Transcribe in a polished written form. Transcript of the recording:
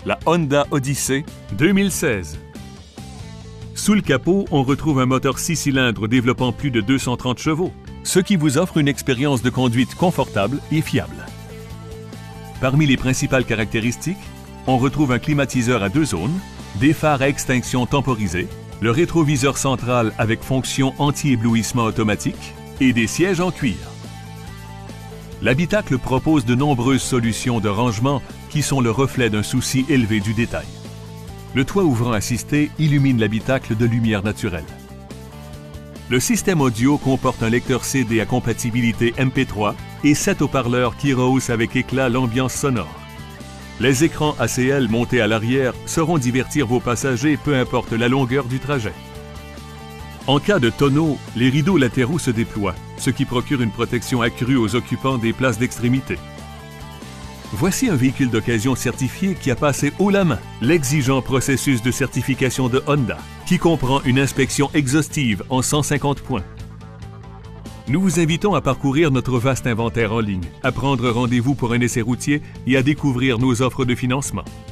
la Honda Odyssey 2016. Sous le capot, on retrouve un moteur 6 cylindres développant plus de 230 chevaux, ce qui vous offre une expérience de conduite confortable et fiable. Parmi les principales caractéristiques, on retrouve un climatiseur à 2 zones, des phares à extinction temporisée, le rétroviseur central avec fonction anti-éblouissement automatique et des sièges en cuir. L'habitacle propose de nombreuses solutions de rangement qui sont le reflet d'un souci élevé du détail. Le toit ouvrant assisté illumine l'habitacle de lumière naturelle. Le système audio comporte un lecteur CD à compatibilité MP3 et 7 haut-parleurs qui rehaussent avec éclat l'ambiance sonore. Les écrans ACL montés à l'arrière sauront divertir vos passagers peu importe la longueur du trajet. En cas de tonneau, les rideaux latéraux se déploient, ce qui procure une protection accrue aux occupants des places d'extrémité. Voici un véhicule d'occasion certifié qui a passé haut la main l'exigeant processus de certification de Honda, qui comprend une inspection exhaustive en 150 points. Nous vous invitons à parcourir notre vaste inventaire en ligne, à prendre rendez-vous pour un essai routier et à découvrir nos offres de financement.